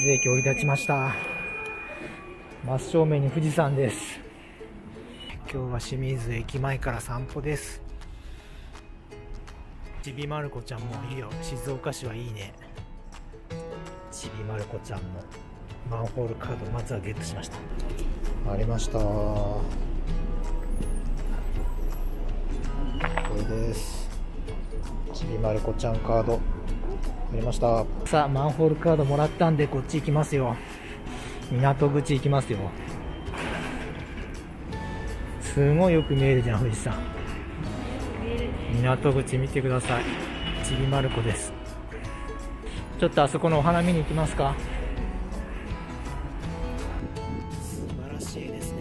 駅降り立ちました。真正面に富士山です。今日は清水駅前から散歩です。ちびまる子ちゃんもいいよ。静岡市はいいね。ちびまる子ちゃんのマンホールカードまずはゲットしました。ありました。これです。ちびまる子ちゃんカードありました。さあマンホールカードもらったんでこっち行きますよ。港口行きますよ。すごいよく見えるじゃん富士山。港口見てください。ちびまる子です。ちょっとあそこのお花見に行きますか。素晴らしいですね。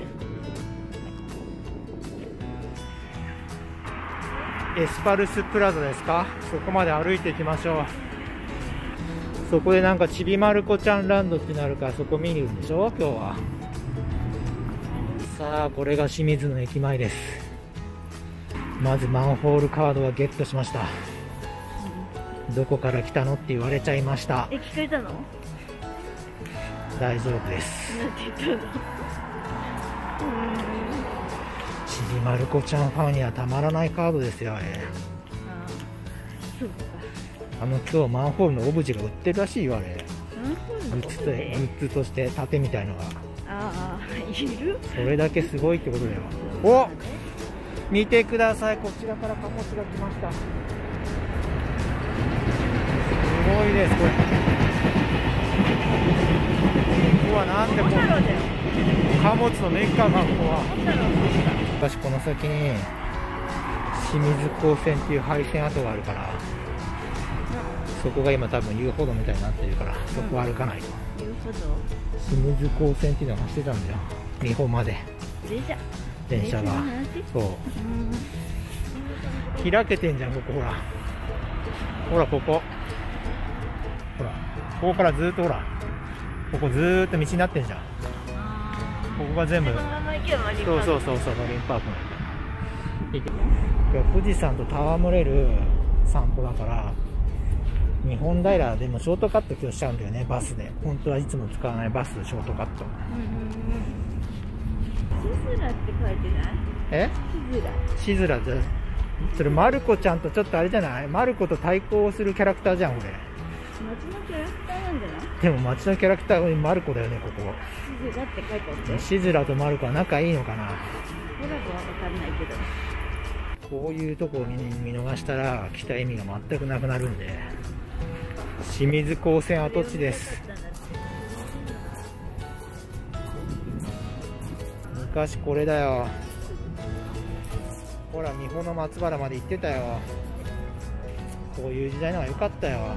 エスパルスプラザですか。そこまで歩いていきましょう。そこでなんかちびまる子ちゃんランドってなるからそこ見に行くんでしょ今日は。さあこれが清水の駅前です。まずマンホールカードはゲットしました。どこから来たのって言われちゃいました。 聞かれたの？ 大丈夫です。 なんて言ったの？ ちびまる子ちゃんファンにはたまらないカードですよ。 そうか。 今日マンホールのオブジェが売ってるらしいよあれ。グッズとして盾みたいのが。 ああ、いる？ それだけすごいってことだよ。お、見てください。こちらから貨物が来ました。すごいですこれ。ここはなんでこう貨物のメッカがここは。私この先に清水港線っていう廃線跡があるから、そこが今多分遊歩道みたいになってるから、そこ歩かないと。 遊歩道？ 清水港線っていうのが走ってたんだよ。美穂まで電車が。そう。開けてんじゃんここ。ほらほらここ。ほらここからずっとほらここずーっと道になってんじゃん。ここが全部。そうマリンパークなんだ。今日は富士山と戯れる散歩だから、日本平でもショートカット今日しちゃうんだよね。バスで。本当はいつも使わないバスショートカット。 シズラって書いてない？ え？シズラってそれマルコちゃんとちょっとあれじゃない？マルコと対抗するキャラクターじゃんこれ。 街のキャラクターなんじゃない？ でも街のキャラクターはマルコだよねここ。 シズラって書いてあって。 シズラとマルコは仲いいのかな。 コラボは分かんないけど。 こういうとこを見逃したら来た意味が全くなくなるんで。清水港線跡地です。昔これだよ。ほら美穂の松原まで行ってたよ。こういう時代の方が良かったよ。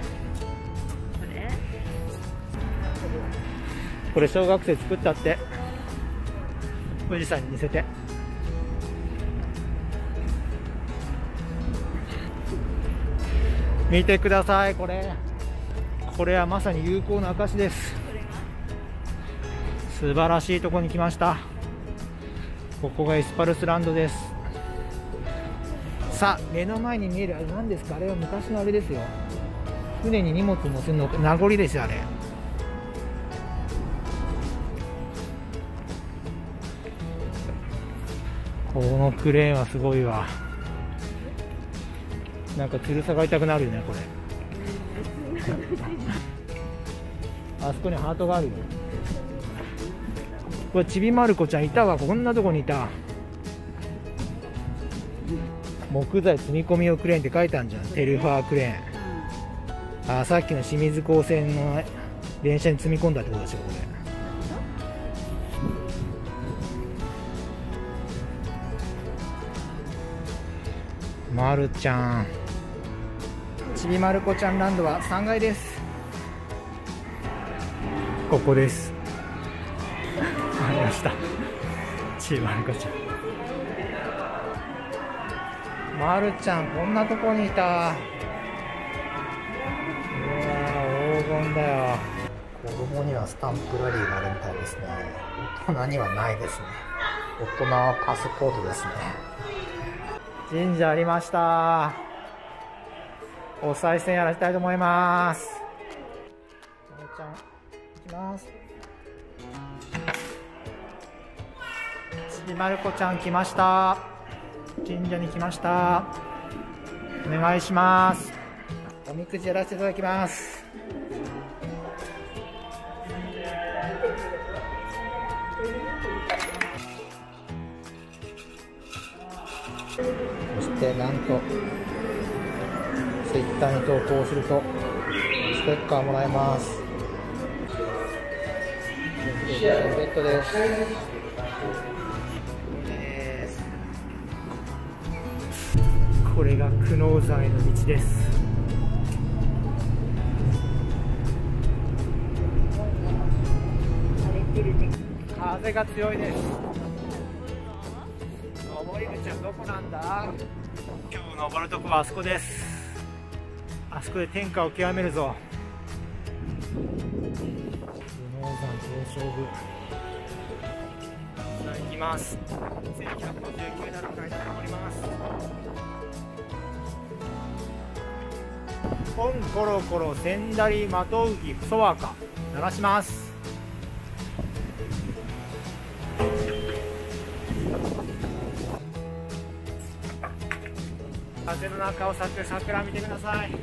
これ小学生作ったって。富士山に似せて。見てくださいこれ。これはまさに友好の証です。素晴らしいところに来ました。ここがエスパルスランドです。さあ目の前に見えるあれ何ですか。あれは昔のあれですよ。船に荷物乗せるの名残ですよあれ。このクレーンはすごいわ。なんか吊る下がりたくなるよねこれ。あそこにハートがあるよ。これちびまる子ちゃんいたわ。こんなとこにいた。木材積み込み用クレーンって書いてあるじゃん。テルファークレーン。あ、さっきの清水港線の電車に積み込んだってことでしょこれ。まるちゃん。ちびまる子ちゃんランドは3階です。ここです。ありました。ちびまる子ちゃん。まるちゃんこんなとこにいた。うわー黄金だよ。子供にはスタンプラリーがあるみたいですね。大人にはないですね。大人はパスポートですね。神社ありました。お賽銭やらせたいと思います。まるちゃんきます。ちびまる子ちゃん来ました。神社に来ました。お願いします。おみくじやらせていただきます。そしてなんとツイッターに投稿するとステッカーもらえます。ベッドです。これが久能山への道です。風が強いです。登り口はどこなんだ。今日登るとこはあそこです。あそこで天下を極めるぞ。久能山東照宮さあ行きます。1159段の階段登ります。ポンコロコロせんだりまとうきそわか鳴らします。風の中を咲く桜見てください。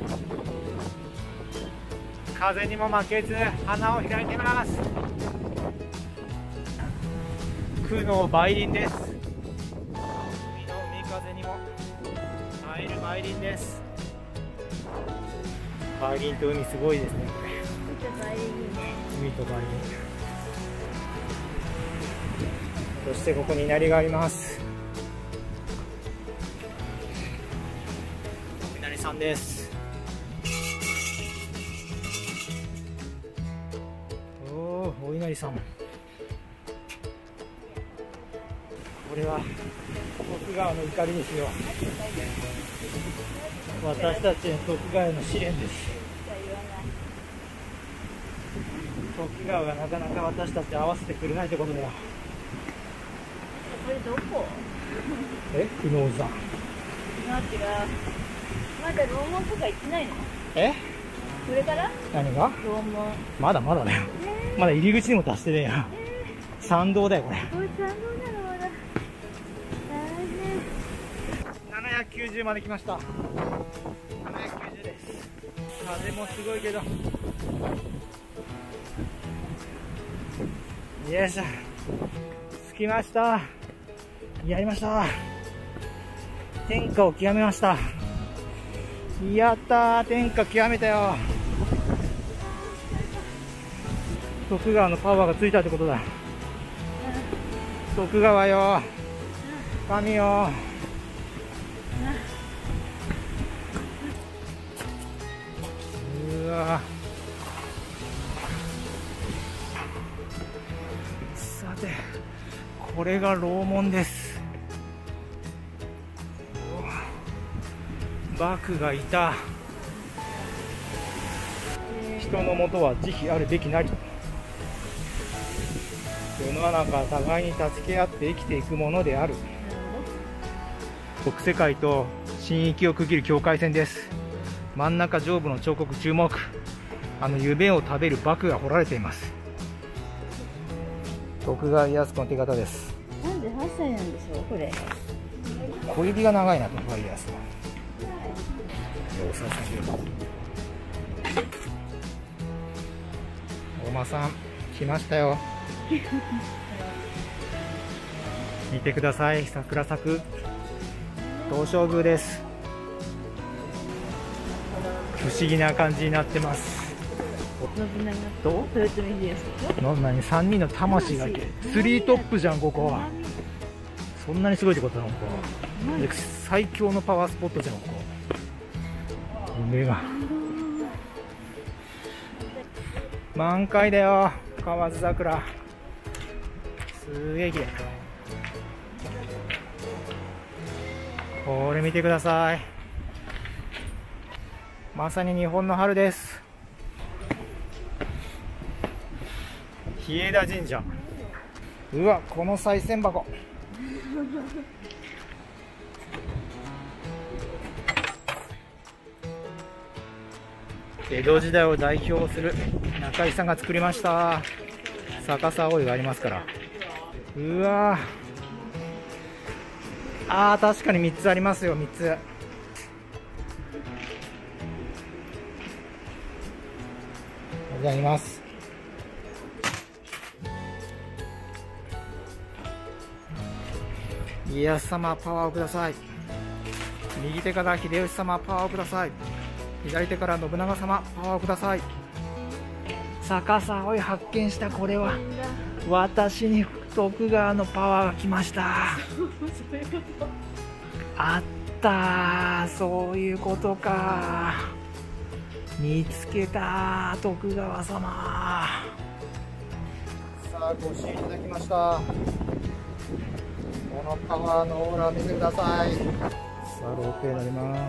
風にも負けず花を開いてます。久能梅林です。海の海風にも映える梅林です。梅林と海すごいですね。海と梅林。そしてここに稲荷があります。稲荷さんです。お稲荷さん。これは徳川の怒りですよ。私たちの徳川の試練です。徳川がなかなか私たち合わせてくれないってことだよ。 これどこ？ 久能山。 違う。まだ楼門とか行ってないの？これから？ 何が？ 楼門。 まだまだだよ。まだ入り口にも達してねえや。参道だよこれ。 これ参道なのまだ。 790まで来ました。790です。風もすごいけど。よいしょ。着きました。やりました。天下を極めました。やったー、天下極めたよ。徳川のパワーがついたってことだ。徳川よ、神よ。うわ、さてこれが楼門です。幕府がいた。人のもとは慈悲あるべきなり。世の中は互いに助け合って生きていくものである。国世界と神域を区切る境界線です。真ん中上部の彫刻注目。夢を食べる幕が彫られています。徳川家康公の手形です。 なんで8歳なんでしょうこれ。 小指が長いな、徳川家康は。お馬さん来ましたよ。見てください、桜咲く東照宮です。不思議な感じになってます。 信長と豊臣秀吉と 3人の魂がいてスリートップじゃんここは。そんなにすごいってことなのか。最強のパワースポットじゃんここ。梅が満開だよ。河津桜すげえ綺麗。これ見てください。まさに日本の春です。日枝神社。うわ、この賽銭箱江戸時代を代表する中井さんが作りました逆さ葵がありますから。うわー、確かに3つありますよ。3つ。いただきます。家康様パワーをください。右手から秀吉様パワーをください。左手から信長様パワーをください。逆さ葵発見した。これは私に徳川のパワーが来ました。あったー、そういうことか。見つけた徳川様。さあ、ご支援いただきました。このパワーのオーラを見てください。さあ、ロープウェイになります。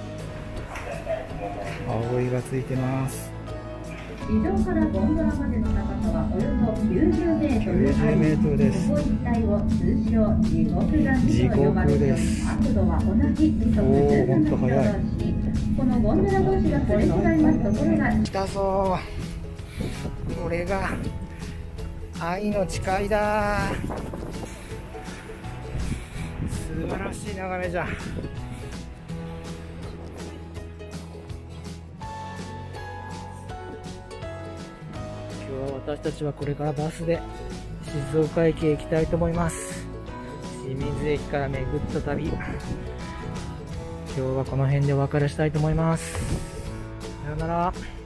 葵がついてます。 地上からゴンドラまでの高さはおよそ90メートルです。 ここ一帯を通称地獄谷と呼ばれており、角度は同じ時速17キロ同士。このゴンドラ同士がすれ違いますところが来たぞー。これが愛の誓いだ。素晴らしい眺めじゃん。今日は私たちはこれからバスで静岡駅へ行きたいと思います。清水駅から巡った旅、今日はこの辺でお別れしたいと思います。さようなら。